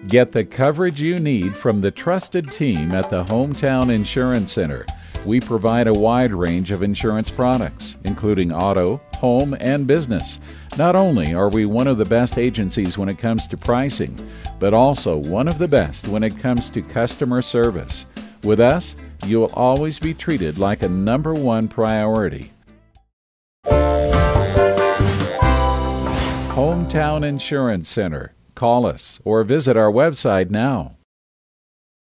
Get the coverage you need from the trusted team at the Hometown Insurance Center. We provide a wide range of insurance products, including auto, home, and business. Not only are we one of the best agencies when it comes to pricing, but also one of the best when it comes to customer service. With us, you will always be treated like a number one priority. Hometown Insurance Center. Call us or visit our website now.